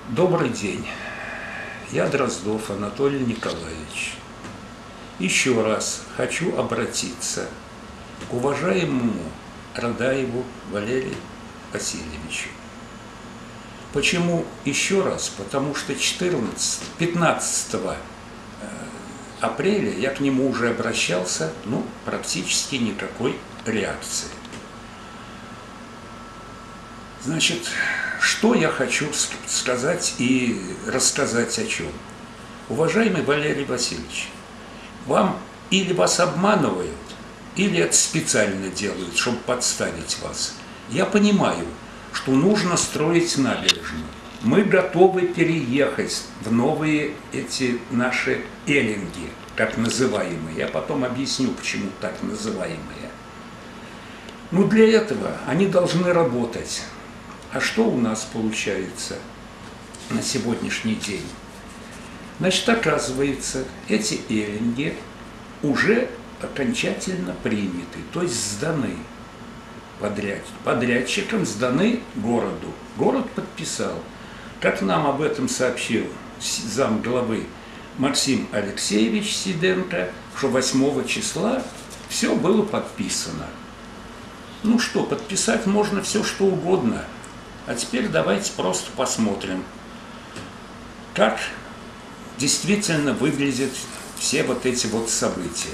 Добрый день. Я Дроздов Анатолий Николаевич. Еще раз хочу обратиться к уважаемому Радаеву Валерию Васильевичу. Почему еще раз? Потому что 15 апреля я к нему уже обращался, практически никакой реакции. Значит, что я хочу сказать и рассказать о чем? Уважаемый Валерий Васильевич, или вас обманывают, или это специально делают, чтобы подставить вас. Я понимаю, что нужно строить набережную. Мы готовы переехать в новые эти наши эллинги, так называемые. Я потом объясню, почему так называемые. Для этого они должны работать. А что у нас получается на сегодняшний день? Значит, оказывается, эти эллинги уже окончательно приняты, то есть сданы подрядчикам, сданы городу. Город подписал. Как нам об этом сообщил замглавы Максим Алексеевич Сиденко, что 8 числа все было подписано. Подписать можно все, что угодно. А теперь давайте просто посмотрим, как действительно выглядят все вот эти события.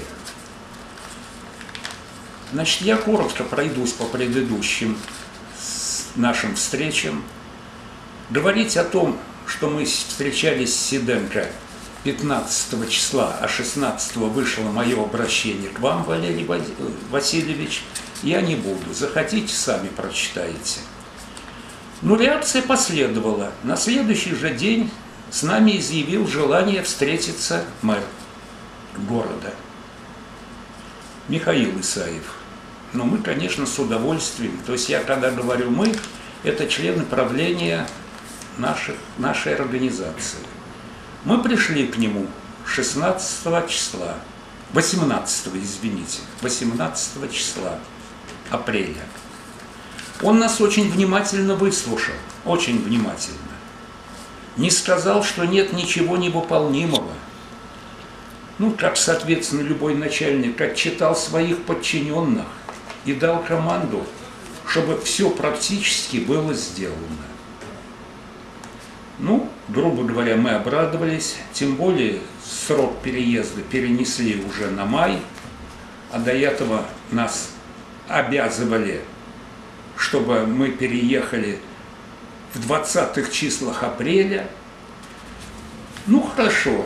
Значит, я коротко пройдусь по предыдущим нашим встречам. Говорить о том, что мы встречались с Сиденко 15 числа, а 16 вышло мое обращение к вам, Валерий Васильевич, я не буду. Захотите, сами прочитаете. Реакция последовала. На следующий же день с нами изъявил желание встретиться мэр города Михаил Исаев. Но мы, конечно, с удовольствием. То есть я, когда говорю «мы», это члены правления нашей организации. Мы пришли к нему 18 числа апреля. Он нас очень внимательно выслушал, очень внимательно. Не сказал, что нет ничего невыполнимого. Как, соответственно, любой начальник, отчитал своих подчиненных и дал команду, чтобы все практически было сделано. Грубо говоря, мы обрадовались, тем более срок переезда перенесли уже на май, а до этого нас обязывали, чтобы мы переехали в 20-х числах апреля. Хорошо.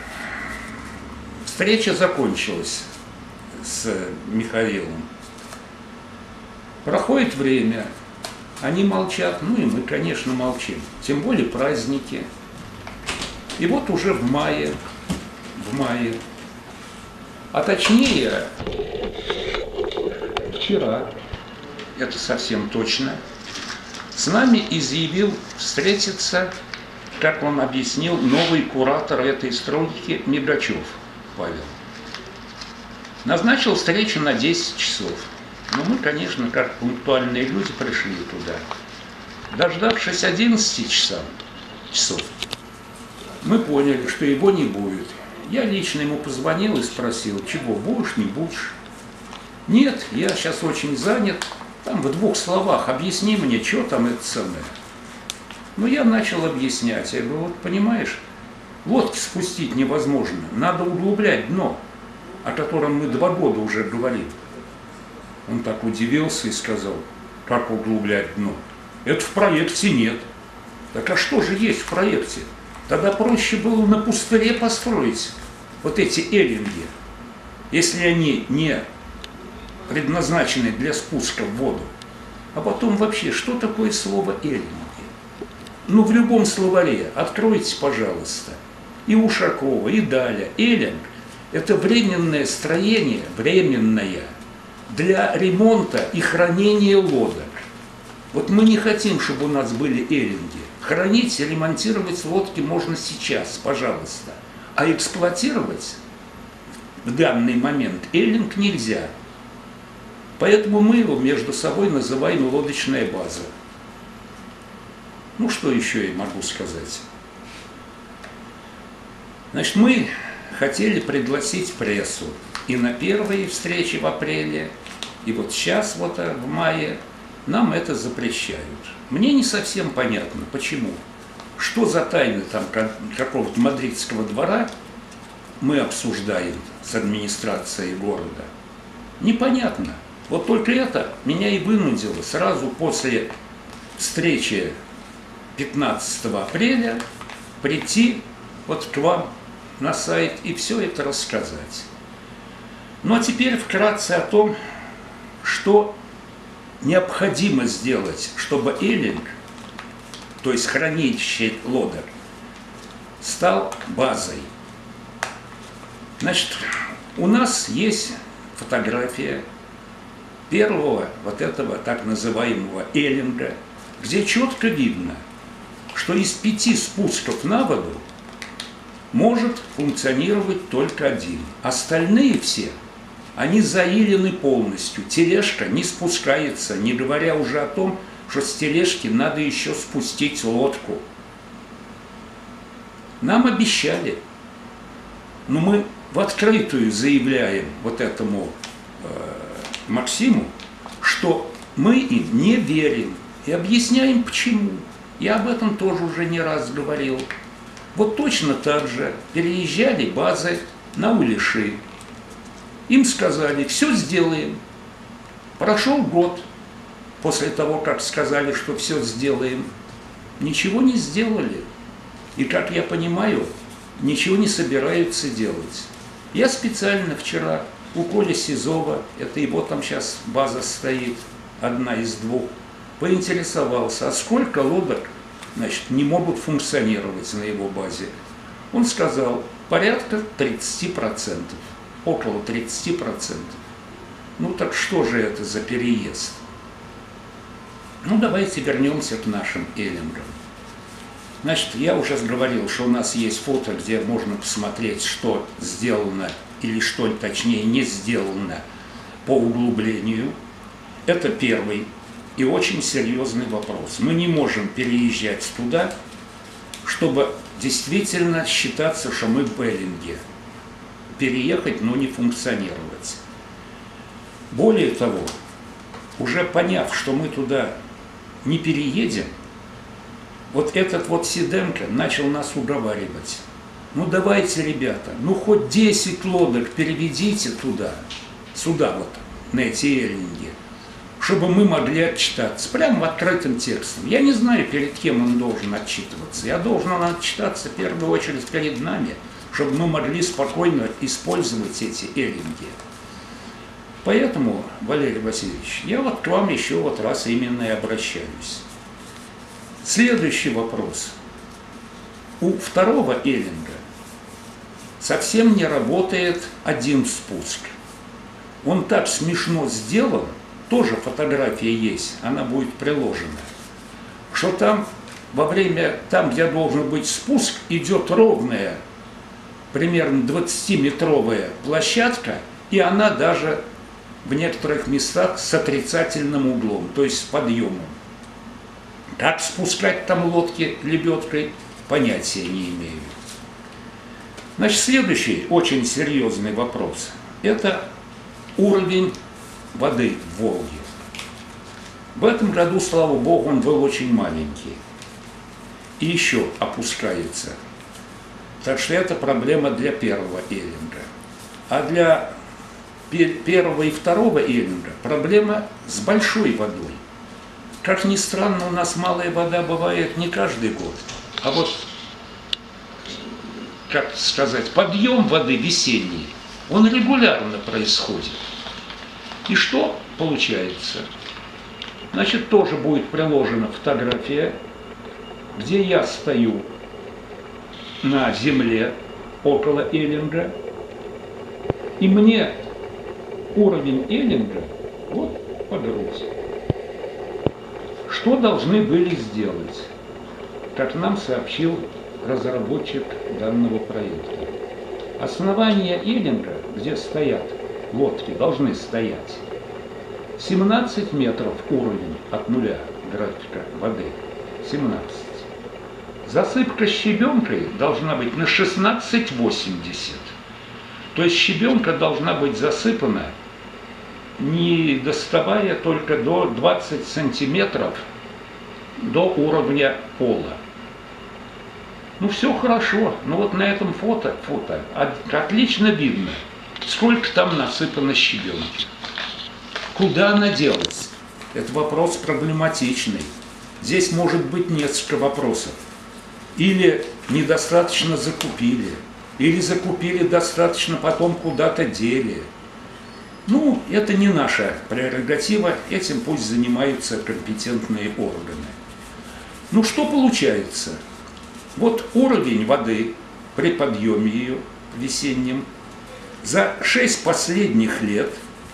Встреча закончилась с Михаилом. Проходит время, они молчат, и мы, конечно, молчим. Тем более праздники. И вот уже в мае, а точнее, вчера, это совсем точно, с нами изъявил встретиться, как он объяснил, новый куратор этой стройки Мигачев Павел. Назначил встречу на 10 часов. Но мы, конечно, как пунктуальные люди, пришли туда. Дождавшись 11 часов, мы поняли, что его не будет. Я лично ему позвонил и спросил, чего, будешь, не будешь? Нет, я сейчас очень занят. Там в 2 словах объясни мне, что там это самое. Я начал объяснять. Я говорю, понимаешь, лодки спустить невозможно. Надо углублять дно, о котором мы 2 года уже говорим. Он так удивился и сказал, как углублять дно? Это в проекте нет. Так а что же есть в проекте? Тогда проще было на пустыре построить вот эти эллинги, если они не предназначены для спуска в воду. А потом вообще, что такое слово эллинги? В любом словаре откройте, пожалуйста, и Ушакова, и Даля. Эллинг – это временное строение, временное, для ремонта и хранения лодок. Мы не хотим, чтобы у нас были эллинги. Хранить и ремонтировать лодки можно сейчас, пожалуйста. А эксплуатировать в данный момент эллинг нельзя. Поэтому мы его между собой называем лодочная база. Ну, что еще я могу сказать? Значит, мы хотели пригласить прессу и на первые встречи в апреле, и вот сейчас, вот в мае, нам это запрещают. Мне не совсем понятно, почему. Что за тайны там какого-то мадридского двора мы обсуждаем с администрацией города? Непонятно. Вот только это меня и вынудило сразу после встречи 15 апреля прийти вот к вам на сайт и все это рассказать. Ну а теперь вкратце о том, что необходимо сделать, чтобы Эллинг, то есть хранилище лодок, стал базой. Значит, у нас есть фотография первого вот этого так называемого Эллинга, где четко видно, что из 5 спусков на воду может функционировать только один. Остальные все, они заилены полностью. Тележка не спускается, не говоря уже о том, что с тележки надо еще спустить лодку. Нам обещали, но мы в открытую заявляем вот этому Максиму, что мы им не верим и объясняем почему. Я об этом тоже уже не раз говорил. Вот точно так же переезжали базы на Улиши. Им сказали, все сделаем. Прошел год после того, как сказали, что все сделаем. Ничего не сделали. И, как я понимаю, ничего не собираются делать. Я специально вчера у Коли Сизова, это его там сейчас база стоит, одна из 2, поинтересовался, а сколько лодок, значит, не могут функционировать на его базе. Он сказал, порядка 30%, около 30%. Ну так что же это за переезд? Ну давайте вернемся к нашим Эллингам. Значит, я уже говорил, что у нас есть фото, где можно посмотреть, что сделано или что, точнее, не сделано по углублению. Это первый и очень серьезный вопрос. Мы не можем переезжать туда, чтобы действительно считаться, что мы в Эллинге. Переехать, но не функционировать. Более того, уже поняв, что мы туда не переедем, вот этот вот Сиденко начал нас уговаривать. Ну давайте, ребята, ну хоть 10 лодок переведите туда, сюда вот, на эти Эллинги, чтобы мы могли отчитаться, прямо открытым текстом. Я не знаю, перед кем он должен отчитываться. Я должен отчитаться в первую очередь перед нами, чтобы мы могли спокойно использовать эти Эллинги. Поэтому, Валерий Васильевич, я вот к вам еще вот раз именно и обращаюсь. Следующий вопрос. У второго Эллинга совсем не работает один спуск. Он так смешно сделан, тоже фотография есть, она будет приложена, что там во время, там, где должен быть спуск, идет ровная, примерно 20-метровая площадка, и она даже в некоторых местах с отрицательным углом, то есть с подъемом. Как спускать там лодки лебедкой, понятия не имею. Значит, следующий очень серьезный вопрос – это уровень воды в Волге. В этом году, слава богу, он был очень маленький. И еще опускается. Так что это проблема для первого Эллинга. А для первого и второго Эллинга проблема с большой водой. Как ни странно, у нас малая вода бывает не каждый год, а вот, как сказать, подъем воды весенний, он регулярно происходит. И что получается? Значит, тоже будет приложена фотография, где я стою на земле около Эллинга, и мне уровень Эллинга вот по грудь. Что должны были сделать, как нам сообщил разработчик данного проекта? Основание Эллинга, где стоят лодки, должны стоять 17 метров уровень от нуля графика воды, 17. Засыпка щебенкой должна быть на 16,80. То есть щебенка должна быть засыпана, не доставая только до 20 сантиметров до уровня пола. Ну все хорошо, но вот на этом фото отлично видно, сколько там насыпано щебенки. Куда она делась? Это вопрос проблематичный. Здесь может быть несколько вопросов. Или недостаточно закупили, или закупили достаточно, потом куда-то дели. Ну, это не наша прерогатива, этим пусть занимаются компетентные органы. Ну, что получается? Вот уровень воды при подъеме ее весеннем за 6 последних лет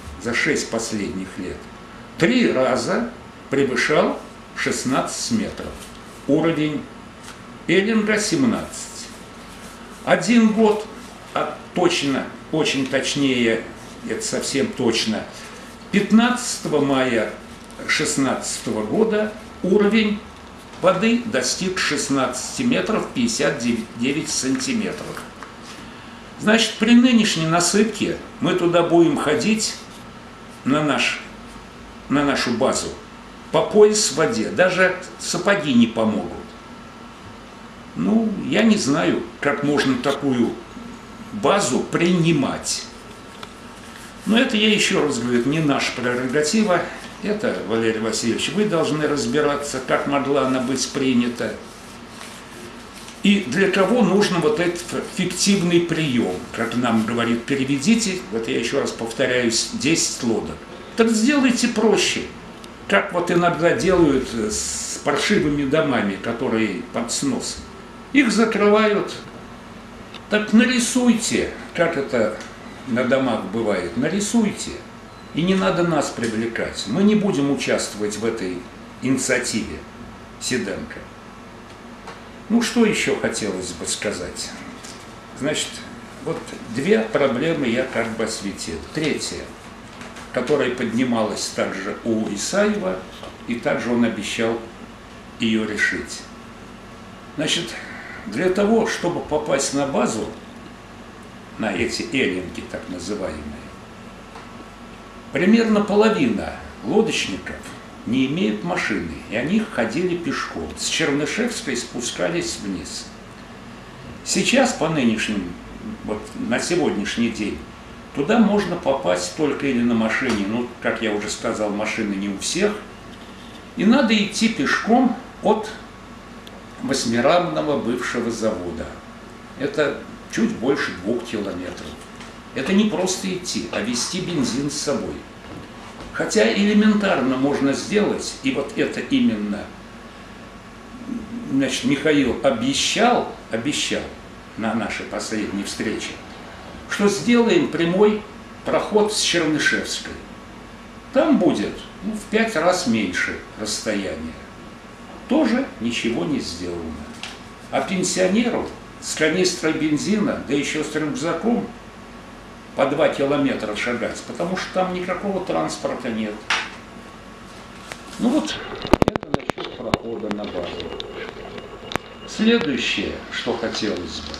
3 раза превышал 16 метров. Уровень Эллинга 17. Один год, точно, очень точнее, это совсем точно, 15 мая 2016 года уровень воды достиг 16 метров 59 сантиметров. Значит, при нынешней насыпке мы туда будем ходить на нашу базу по пояс в воде. Даже сапоги не помогут. Ну, я не знаю, как можно такую базу принимать. Но это, я еще раз говорю, не наша прерогатива. Это, Валерий Васильевич, вы должны разбираться, как могла она быть принята. И для кого нужен вот этот фиктивный прием. Как нам говорит, переведите, вот я еще раз повторяюсь, 10 лодок. Так сделайте проще. Как вот иногда делают с паршивыми домами, которые под снос. Их закрывают. Так нарисуйте, как это на домах бывает, нарисуйте. И не надо нас привлекать. Мы не будем участвовать в этой инициативе Сиденко. Ну, что еще хотелось бы сказать? Значит, вот 2 проблемы я как бы осветил. 3-я, которая поднималась также у Исаева, и также он обещал ее решить. Значит, для того, чтобы попасть на базу, на эти эллинги так называемые, примерно половина лодочников не имеют машины, и они ходили пешком. С Чернышевской спускались вниз. Сейчас, по нынешним, вот на сегодняшний день, туда можно попасть только или на машине, ну, как я уже сказал, машины не у всех, и надо идти пешком от восьмирамного бывшего завода. Это чуть больше 2 километров. Это не просто идти, а везти бензин с собой. Хотя элементарно можно сделать, и вот это именно, значит, Михаил обещал на нашей последней встрече, что сделаем прямой проход с Чернышевской. Там будет в 5 раз меньше расстояние. Тоже ничего не сделано. А пенсионеру с канистрой бензина, да еще с рюкзаком, по 2 километра шагать, потому что там никакого транспорта нет. Ну вот, это насчет прохода на базу. Следующее, что хотелось бы,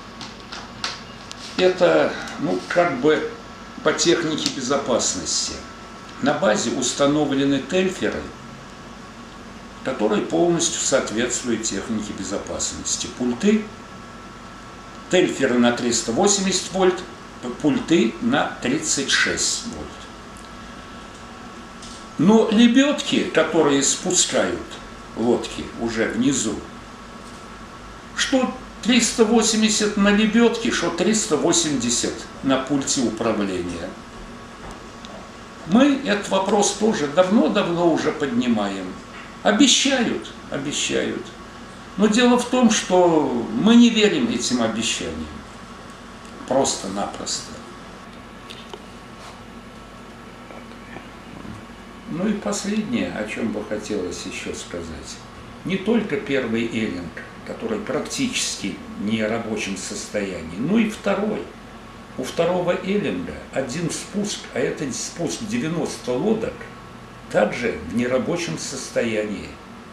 это, ну, как бы по технике безопасности. На базе установлены тельферы, которые полностью соответствуют технике безопасности. Пульты, тельферы на 380 вольт, пульты на 36 вольт. Но лебедки, которые спускают лодки уже внизу, что 380 на лебедке, что 380 на пульте управления. Мы этот вопрос тоже давно-давно уже поднимаем. Обещают. Но дело в том, что мы не верим этим обещаниям. Просто-напросто. Ну и последнее, о чем бы хотелось еще сказать. Не только первый эллинг, который практически не в рабочем состоянии, но и второй. У второго эллинга один спуск, а это спуск 90 лодок, также в нерабочем состоянии.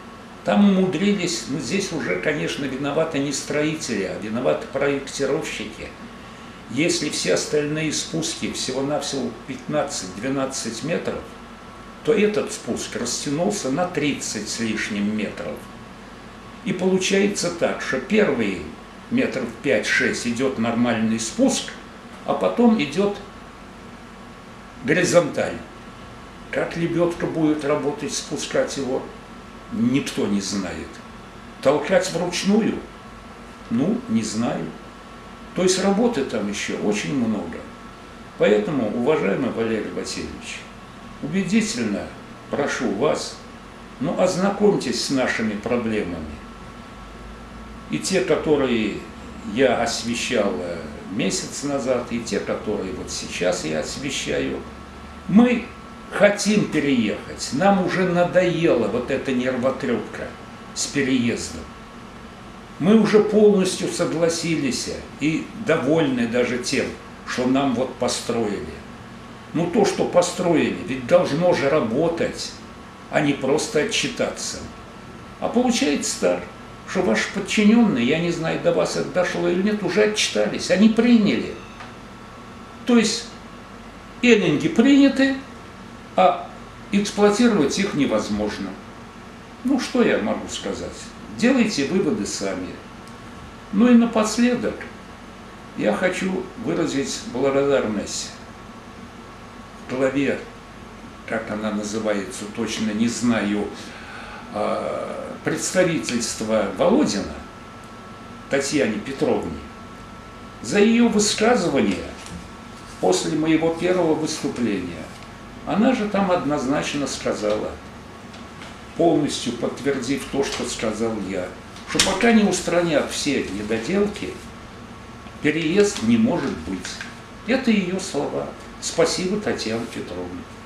Там умудрились, ну здесь уже, конечно, виноваты не строители, а виноваты проектировщики. Если все остальные спуски всего-навсего 15-12 метров, то этот спуск растянулся на 30 с лишним метров. И получается так, что первые метров 5-6 идет нормальный спуск, а потом идет горизонталь. Как лебедка будет работать, спускать его, никто не знает. Толкать вручную? Ну, не знаю. То есть работы там еще очень много. Поэтому, уважаемый Валерий Васильевич, убедительно прошу вас, ну, ознакомьтесь с нашими проблемами. И те, которые я освещал месяц назад, и те, которые вот сейчас я освещаю, мы хотим переехать. Нам уже надоела вот эта нервотрепка с переездом. Мы уже полностью согласились и довольны даже тем, что нам вот построили. Ну то, что построили, ведь должно же работать, а не просто отчитаться. А получается так, что ваши подчиненные, я не знаю, до вас это дошло или нет, уже отчитались, они приняли. То есть эллинги приняты, а эксплуатировать их невозможно. Ну, что я могу сказать? Делайте выводы сами. Ну и напоследок я хочу выразить благодарность главе, как она называется, точно не знаю, представительства Володина, Татьяне Петровне, за ее высказывание после моего первого выступления. Она же там однозначно сказала, полностью подтвердив то, что сказал я, что пока не устранят все недоделки, переезд не может быть. Это ее слова. Спасибо, Татьяна Петровна.